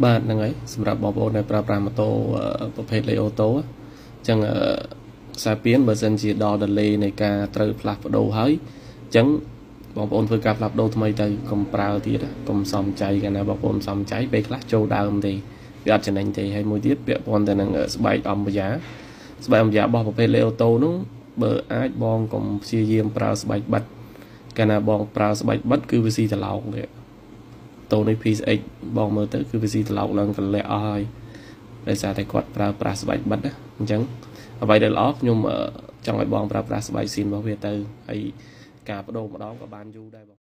បាទហ្នឹងហើយសម្រាប់បងប្អូនដែលប្រើប្រាស់ម៉ូតូប្រភេទលេអូតូអញ្ចឹងខ្សែពានបើសិនជាដល់ delay នៃការត្រូវផ្លាស់ប្ដូរហើយអញ្ចឹងបងប្អូនធ្វើការផ្លាស់ប្ដូរថ្មីទៅកុំប្រើទៀតកុំសំចៃកាលណាបងប្អូនសំចៃពេលខ្លះចូលដើមទេវាអត់ចំណេញទេហើយមួយទៀតពាក់ព័ន្ធទៅនឹងស្បែកអំបយ៉ារបស់ប្រភេទលេអូតូនោះបើអាចបងកុំព្យាយាមប្រើស្បែកបិទកាលណាបងប្រើស្បែកបិទគឺវាស៊ីត្រឡោកទេតូននេះ PSX បងមើលទៅគឺវាស៊ីត្រឡោកឡើងកលះអស់ហើយដោយសារតែគាត់ប្រើប្រាស់ស្បែកបិទណាអញ្ចឹងអ្វីដែលល្អខ្ញុំចង់ឲ្យបងប្រើប្រាស់ស្បែកស៊ីនរបស់វាទៅហើយការបដូរម្ដងក៏បានយូរដែរបង